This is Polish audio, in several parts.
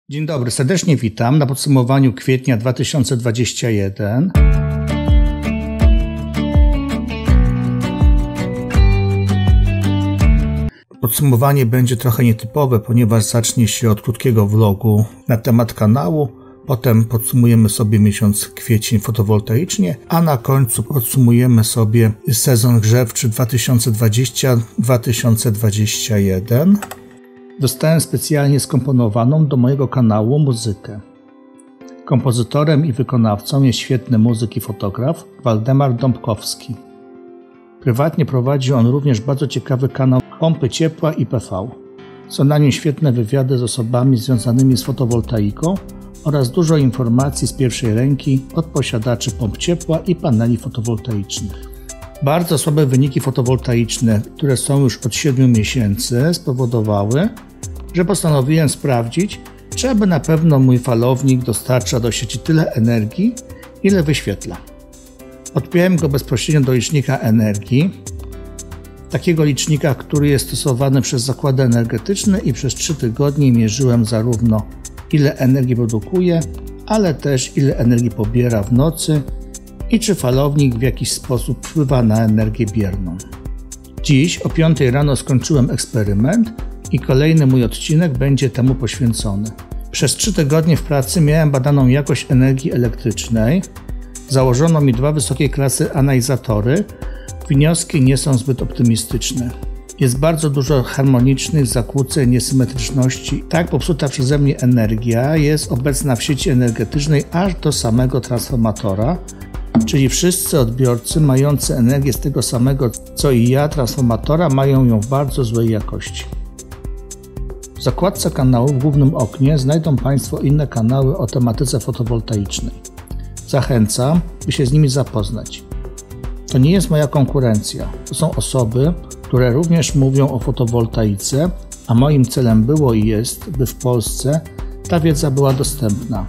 Dzień dobry, serdecznie witam na podsumowaniu kwietnia 2021. Podsumowanie będzie trochę nietypowe, ponieważ zacznie się od krótkiego vlogu na temat kanału. Potem podsumujemy sobie miesiąc kwiecień fotowoltaicznie, a na końcu podsumujemy sobie sezon grzewczy 2020-2021. Dostałem specjalnie skomponowaną do mojego kanału muzykę. Kompozytorem i wykonawcą jest świetny muzyk i fotograf Waldemar Dąbkowski. Prywatnie prowadzi on również bardzo ciekawy kanał Pompy Ciepła i PV. Są na nim świetne wywiady z osobami związanymi z fotowoltaiką oraz dużo informacji z pierwszej ręki od posiadaczy pomp ciepła i paneli fotowoltaicznych. Bardzo słabe wyniki fotowoltaiczne, które są już od 7 miesięcy, spowodowały, że postanowiłem sprawdzić, czy aby na pewno mój falownik dostarcza do sieci tyle energii, ile wyświetla. Podpiąłem go bezpośrednio do licznika energii, takiego licznika, który jest stosowany przez zakłady energetyczne i przez 3 tygodnie mierzyłem zarówno ile energii produkuje, ale też ile energii pobiera w nocy i czy falownik w jakiś sposób wpływa na energię bierną. Dziś o 5 rano skończyłem eksperyment i kolejny mój odcinek będzie temu poświęcony. Przez 3 tygodnie w pracy miałem badaną jakość energii elektrycznej. Założono mi 2 wysokiej klasy analizatory. Wnioski nie są zbyt optymistyczne. Jest bardzo dużo harmonicznych zakłóceń, niesymetryczności. Tak popsuta przeze mnie energia jest obecna w sieci energetycznej aż do samego transformatora, czyli wszyscy odbiorcy mający energię z tego samego co i ja transformatora mają ją w bardzo złej jakości. W zakładce kanału w głównym oknie znajdą Państwo inne kanały o tematyce fotowoltaicznej. Zachęcam, by się z nimi zapoznać. To nie jest moja konkurencja, to są osoby, które również mówią o fotowoltaice, a moim celem było i jest, by w Polsce ta wiedza była dostępna.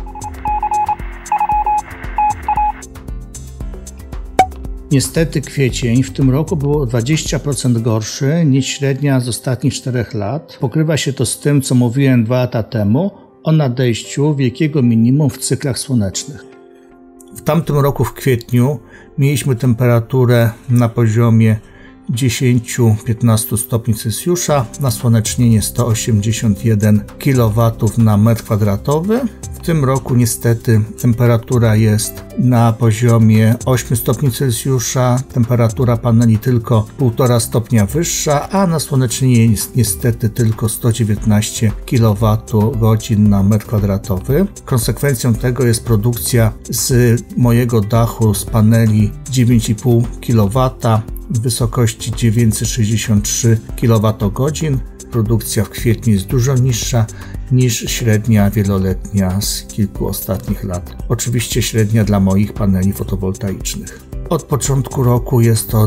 Niestety kwiecień w tym roku był o 20% gorszy niż średnia z ostatnich 4 lat. Pokrywa się to z tym, co mówiłem 2 lata temu o nadejściu wielkiego minimum w cyklach słonecznych. W tamtym roku w kwietniu mieliśmy temperaturę na poziomie 10-15 stopni Celsjusza, nasłonecznienie 181 kW na metr kwadratowy. W tym roku niestety temperatura jest na poziomie 8 stopni Celsjusza, temperatura paneli tylko 1,5 stopnia wyższa, a nasłonecznienie jest niestety tylko 119 kWh na metr kwadratowy. Konsekwencją tego jest produkcja z mojego dachu z paneli 9,5 kW w wysokości 963 kWh. Produkcja w kwietniu jest dużo niższa niż średnia wieloletnia z kilku ostatnich lat. Oczywiście średnia dla moich paneli fotowoltaicznych. Od początku roku jest to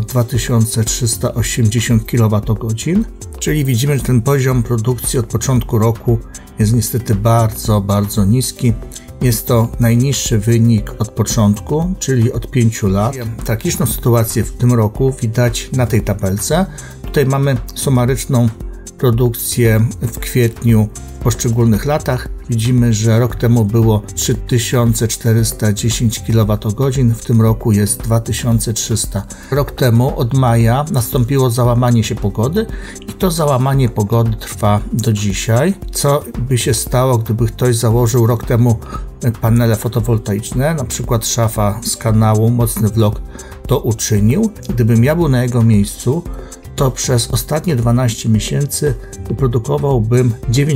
2380 kWh, czyli widzimy, że ten poziom produkcji od początku roku jest niestety bardzo niski. Jest to najniższy wynik od początku, czyli od 5 lat. Tragiczną sytuację w tym roku widać na tej tabelce. Tutaj mamy sumaryczną produkcję w kwietniu w poszczególnych latach. Widzimy, że rok temu było 3410 kWh, w tym roku jest 2300. Rok temu od maja nastąpiło załamanie się pogody i to załamanie pogody trwa do dzisiaj. Co by się stało, gdyby ktoś założył rok temu panele fotowoltaiczne, na przykład Szafa z kanału Mocny Vlog to uczynił. Gdybym ja był na jego miejscu, to przez ostatnie 12 miesięcy wyprodukowałbym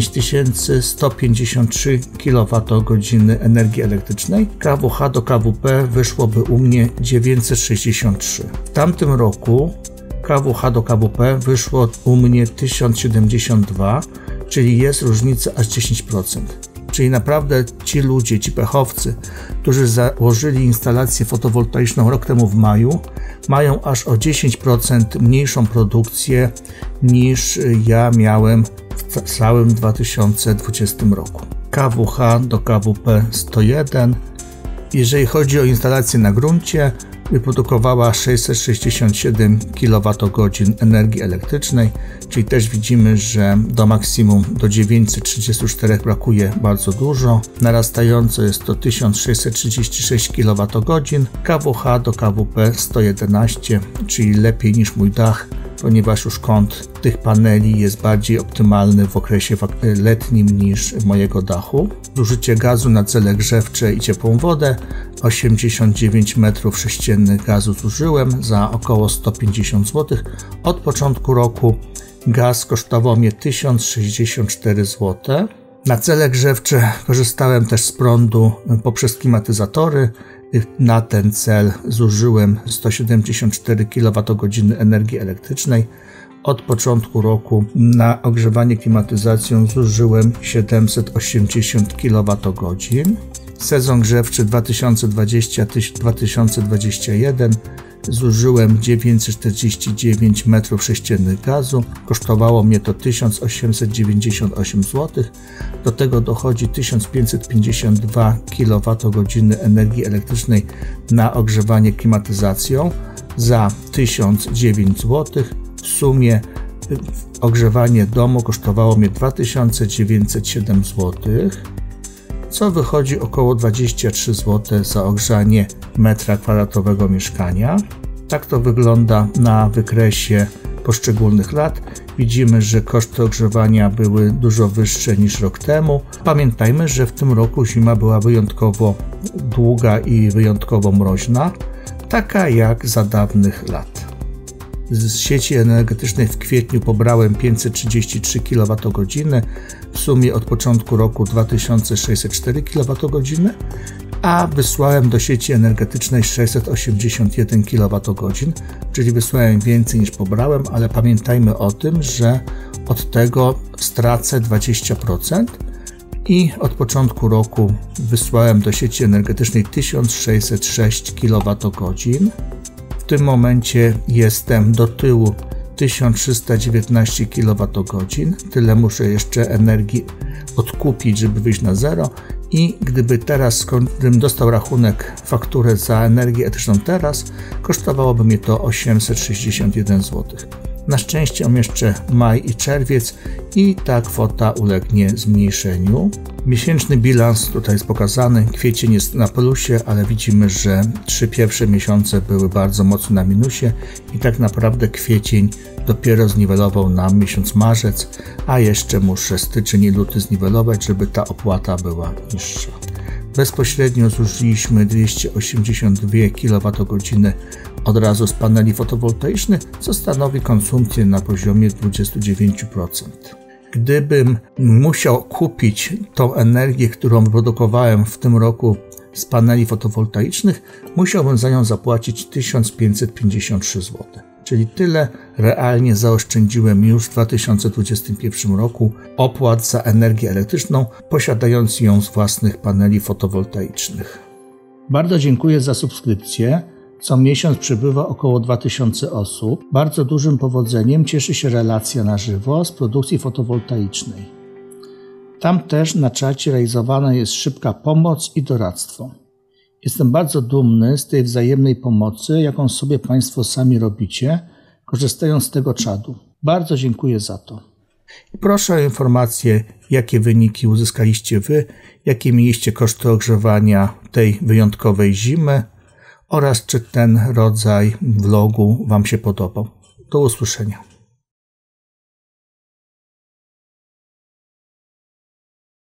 9153 kWh energii elektrycznej. KWH do KWP wyszłoby u mnie 963. W tamtym roku KWH do KWP wyszło u mnie 1072, czyli jest różnica aż 10%. Czyli naprawdę ci ludzie, ci pechowcy, którzy założyli instalację fotowoltaiczną rok temu w maju, mają aż o 10% mniejszą produkcję niż ja miałem w całym 2020 roku. KWH do KWP 101. Jeżeli chodzi o instalację na gruncie, wyprodukowała 667 kWh energii elektrycznej, czyli też widzimy, że do maksimum do 934 brakuje bardzo dużo. Narastająco jest to 1636 kWh, KWH do KWP 111, czyli lepiej niż mój dach, ponieważ już kąt tych paneli jest bardziej optymalny w okresie letnim niż mojego dachu. Zużycie gazu na cele grzewcze i ciepłą wodę 89 m3 gazu zużyłem za około 150 zł. Od początku roku gaz kosztował mnie 1064 zł. Na cele grzewcze korzystałem też z prądu poprzez klimatyzatory. Na ten cel zużyłem 174 kWh energii elektrycznej. Od początku roku na ogrzewanie klimatyzacją zużyłem 780 kWh. Sezon grzewczy 2020-2021 zużyłem 949 m3 gazu. Kosztowało mnie to 1898 zł. Do tego dochodzi 1552 kWh energii elektrycznej na ogrzewanie klimatyzacją za 1009 zł. W sumie ogrzewanie domu kosztowało mnie 2907 zł, co wychodzi około 23 zł za ogrzanie metra kwadratowego mieszkania. Tak to wygląda na wykresie poszczególnych lat. Widzimy, że koszty ogrzewania były dużo wyższe niż rok temu. Pamiętajmy, że w tym roku zima była wyjątkowo długa i wyjątkowo mroźna, taka jak za dawnych lat. Z sieci energetycznej w kwietniu pobrałem 533 kWh, w sumie od początku roku 2604 kWh, a wysłałem do sieci energetycznej 681 kWh, czyli wysłałem więcej niż pobrałem, ale pamiętajmy o tym, że od tego stracę 20% i od początku roku wysłałem do sieci energetycznej 1606 kWh. W tym momencie jestem do tyłu 1319 kWh, tyle muszę jeszcze energii odkupić, żeby wyjść na zero i gdyby teraz, gdybym dostał rachunek, fakturę za energię elektryczną teraz, kosztowałoby mnie to 861 zł. Na szczęście mam jeszcze maj i czerwiec i ta kwota ulegnie zmniejszeniu. Miesięczny bilans tutaj jest pokazany, kwiecień jest na plusie, ale widzimy, że 3 pierwsze miesiące były bardzo mocno na minusie i tak naprawdę kwiecień dopiero zniwelował nam miesiąc marzec, a jeszcze muszę styczeń i luty zniwelować, żeby ta opłata była niższa. Bezpośrednio zużyliśmy 282 kWh od razu z paneli fotowoltaicznych, co stanowi konsumpcję na poziomie 29%. Gdybym musiał kupić tą energię, którą wyprodukowałem w tym roku z paneli fotowoltaicznych, musiałbym za nią zapłacić 1553 zł. Czyli tyle realnie zaoszczędziłem już w 2021 roku opłat za energię elektryczną, posiadając ją z własnych paneli fotowoltaicznych. Bardzo dziękuję za subskrypcję. Co miesiąc przybywa około 2000 osób. Bardzo dużym powodzeniem cieszy się relacja na żywo z produkcji fotowoltaicznej. Tam też na czacie realizowana jest szybka pomoc i doradztwo. Jestem bardzo dumny z tej wzajemnej pomocy, jaką sobie Państwo sami robicie, korzystając z tego czatu. Bardzo dziękuję za to. I proszę o informację, jakie wyniki uzyskaliście Wy, jakie mieliście koszty ogrzewania tej wyjątkowej zimy oraz czy ten rodzaj vlogu Wam się podobał. Do usłyszenia.